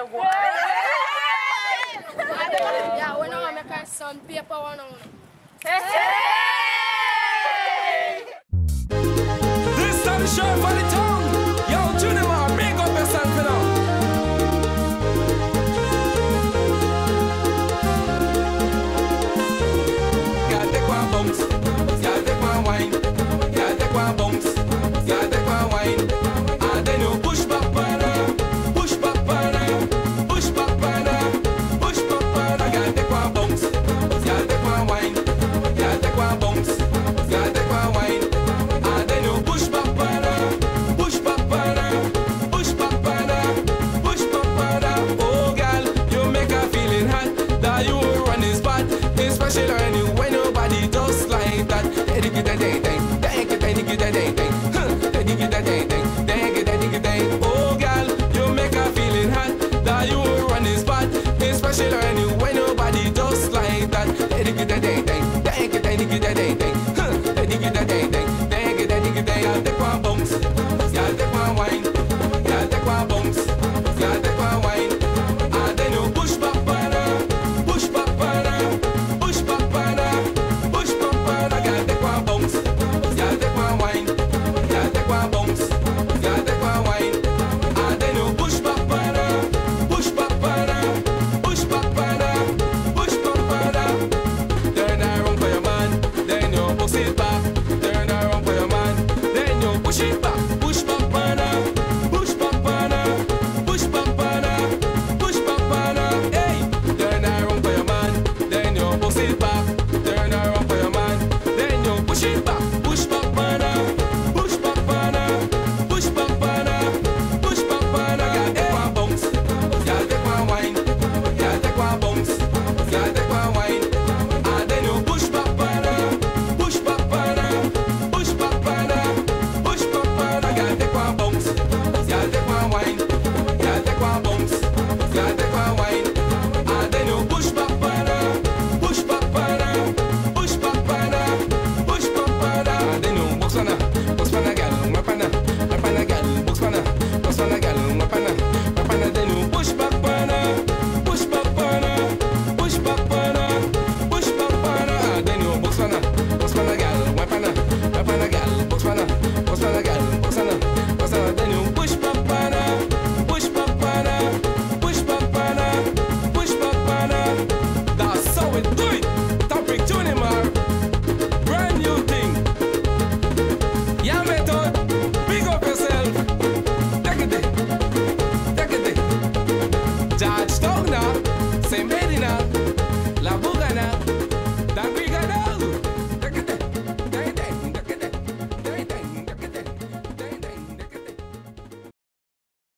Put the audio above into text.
you go. Yeah, we know make our son paper one on. This time the show for the town. Yo, junie man, big up yourself for now. Gotta take one bounce, gotta take one wine, gotta take one bounce, gotta take one wine. And then you push back, banana, push back, banana, push back, banana, push back, banana. Gotta take one bounce, gotta take one wine, gotta take one bounce, gotta take one wine. And then you push back, banana, push back, banana, push back, banana, push back, banana. Oh, girl, you make her feeling hot. That you run is bad, especially when you when nobody does like that. Thank you, thank you, thank you, thank you, thank you, thank you, thank you, thank you. Oh, girl, you make her feeling hot. That you run is bad, especially when nobody does like that. Thank you, thank you, thank you, thank you, thank you, thank you, thank you, thank you. Y'all take one bounce, y'all take one wine, y'all take one bounce, y'all take one wine, and then you push back, banana, push back, banana, push back, banana, push back, banana. Y'all take one bounce, y'all take one wine, y'all take one bounce, y'all take one wine, and then you push back, banana, push back, banana, push back, banana, push back, banana. Turn around for your man, then you push it back. Turn around for your man, then you push it back, push back, banana, push back, banana, push back, banana, push back, banana. Hey, turn around for your man, then you push it back. Turn around for your man, then you push it back, push back, banana, push back, banana, push back, banana, push back, banana. Y'all take one bounce, y'all take one wine, y'all take one bounce, y'all take one wine, and then you push back, banana, push back, banana, push back, banana, push back, banana. Y'all take one bounce, y'all take one wine, y'all take one bounce, y'all take one wine, and then you push back, banana, push back, banana, push back, banana, push back, banana. And then you box pana, gal, my pana, gal, box pana, gal, my pana. Then you push back, banana, push back, banana, push back, banana, push back, banana. And then you box pana, gal, my pana, gal, box pana, gal, box pana. Then you push back, banana, push back, banana, push back, banana, push back, banana. That's how we do it. Taprick junie man, brand new thing. Yeah, method, big up yourself. Take it, take it. Judge,